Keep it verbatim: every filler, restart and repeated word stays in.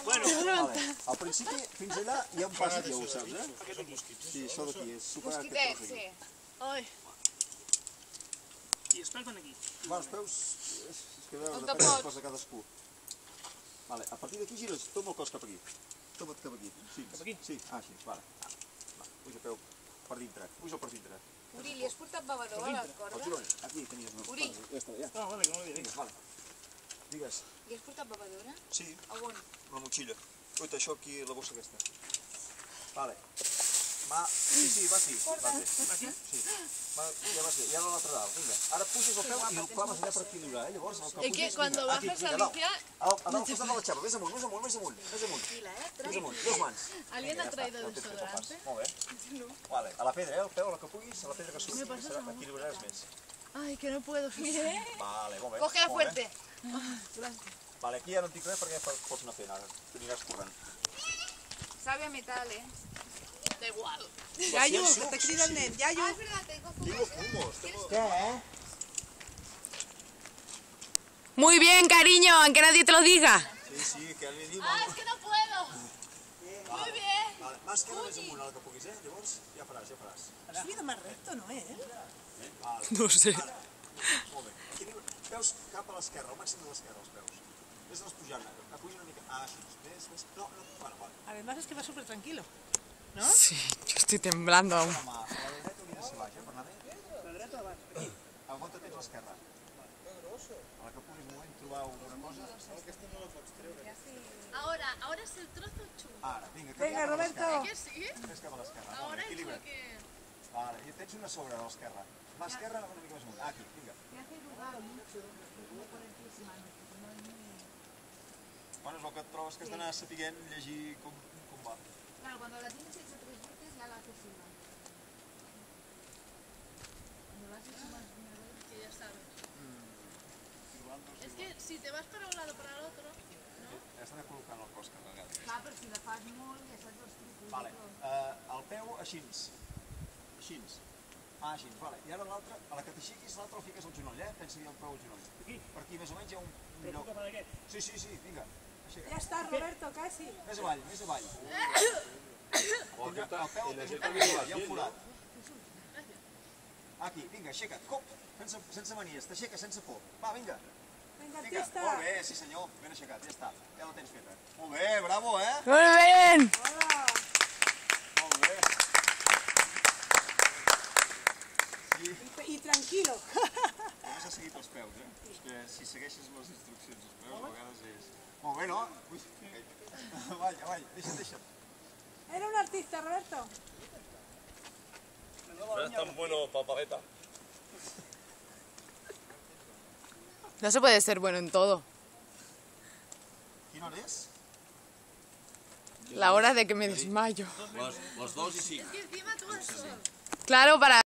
Vale. Al principi, fins allà, hi ha un pas aquí, ja ho saps, eh? Sí, això d'aquí, és superar aquest tros aquí. Ai. I els peus van aquí. Va, els peus, és que veus, depèn del cos de cadascú. Vale, a partir d'aquí gires tot el cos cap aquí. Tot cap aquí. Sí, Cap aquí? Sí, ah, així, vale. Va, puja peu per dintre, puja per dintre. Uri, li has portat bevedor a la El corda? giró, aquí tenies una... Uri. Ja està, ja. Ah, vale, que no l'havia dit. Digues, vale. Digues. Li has portat bevedora? Sí, A on? la motxilla. Uita, això aquí, la bossa aquesta. Vale. Va, sí, sí, va aquí. Va aquí. Sí. Va, ja vas bé, ja a l'altre dalt, vinga. Ara puges el peu i el claves allà per equilibrar, eh? Llavors, el que Es que puges, cuando vinga, aquí, bajas, vinga, dalt. Alicia, A dalt, a dalt, costat de la xapa, més amunt, més amunt, més amunt, més amunt. Més amunt, dos mans. ¿alguien Vinga, ha ja traído està, ja ho tens fet el pas. desodorante? Molt bé. Vale, a la pedra, eh? El peu, a la que puguis, a la pedra que surti, serà, equilibraràs més. Ay, que no puedo. Vale, molt bé. Cógela molt bé. fuerte. Vale, aquí ja no et dic res perquè ja pots anar fent, ara t'aniràs corrent. Sabe a metal, eh? Da igual. Yayo, que te crida el nen, Yayo. Ah, es verdad, tengo Tengo fumos, tengo... ¿Qué, eh? Muy bien, cariño, aunque nadie te lo diga. Sí, sí, que li diu... Ah, es que no puedo. Muy bien. Vale, mà esquerra més amunt, a la que puguis, eh? Llavors, ja faràs, ja faràs. Subida más recto, ¿no es? Vale. No sé. Ara, molt bé. Equilibra. Peus cap a l'esquerra, al màxim de l'esquerra, els peus. Ves-les pujant, puja una mica... Ah, així. Ves, ves... No, no, bueno, vale. Además es que va súper tranquilo. ¿No? Sí, yo estoy temblando aún. La mà, a la dreta hauria de ser baix, eh? Per anar bé. La dreta o baix? Aquí. On te tens l'esquerra? A la que puguis un moment trobar alguna cosa... Aquesta no la pots treure. Ahora, ahora es el trozo chungo. Ara, vinga, Venga, cap a Roberto. l'esquerra. ¿Que sí? Ves cap a l'esquerra. Ahora Vale, es lo equilibra't. que... Vale, i tens una sobre de l'esquerra. Mà esquerra una mica més amunt. Ah, aquí, vinga. Bueno, és el que et trobes que has d'anar sapiguent llegir com, com va. Claro, cuando la tienes hecha tres veces ya la haces una. Cuando la has hecho más de una vez, que ya sabes. Es que si te vas para un lado o para el otro, ¿no? Has d'anar col·locant el cos cada vegada. Clar, però si la fas molt, ja saps els trucos. Vale, uh, el peu així. Així. Ah, així, vale. I ara l'altre, a la que t'aixequis, l'altre el fiques al genoll, eh? Pensa-hi el peu al genoll. Aquí? Per aquí, més o menys, hi ha un, un Però lloc. puc agafar d'aquest? Sí, sí, sí, vinga. Aixeca. Ya está, Roberto, casi. Més avall, més avall. Vinga, el peu, hi ha un forat. Aquí, vinga, aixeca't. Cop, sense, sense manies, t'aixeca sense por. Va, vinga. Venga, Vinga, artista. molt bé, sí senyor, ben aixecat, ja està. Ja la tens feta. Molt bé, bravo, eh? Muy bien. Hola. Molt bé. Sí. Y, y tranquilo. Només has seguit els peus, eh? És que si segueixes les instruccions dels peus, a vegades és... Molt bé, no? Ui, avall, avall, deixa't, deixa't. Era un artista, Roberto. No es tan bueno papageta. No se puede ser bueno en todo. Quina hora és? La hora de que me desmayo. Los, los dos y cinco. Es que encima tú vas solo. Claro, para